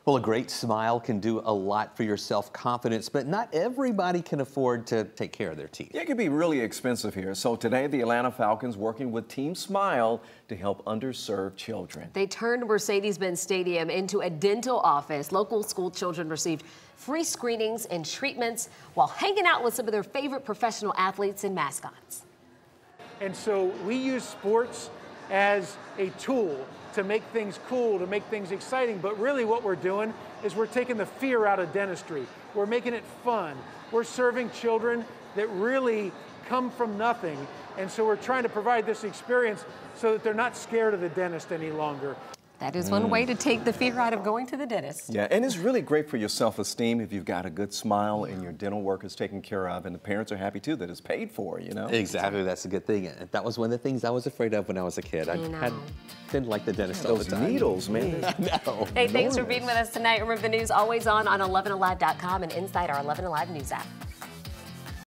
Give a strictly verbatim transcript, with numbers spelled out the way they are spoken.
Well, a great smile can do a lot for your self-confidence, but not everybody can afford to take care of their teeth. Yeah, it can be really expensive here. So today, the Atlanta Falcons working with Team Smile to help underserved children. They turned Mercedes-Benz Stadium into a dental office. Local school children received free screenings and treatments while hanging out with some of their favorite professional athletes and mascots. And so we use sports as a tool to make things cool, to make things exciting. But really what we're doing is we're taking the fear out of dentistry. We're making it fun. We're serving children that really come from nothing. And so we're trying to provide this experience so that they're not scared of the dentist any longer. That is one mm. way to take the fear out of going to the dentist. Yeah, and it's really great for your self-esteem if you've got a good smile and your dental work is taken care of, and the parents are happy too that it's paid for, you know? Exactly, that's a good thing. That was one of the things I was afraid of when I was a kid. I, I had, didn't like the dentist yeah, all those the time. needles, man. No. Hey, thanks for being with us tonight. Remember, the news always on on eleven alive dot com and inside our eleven alive News app.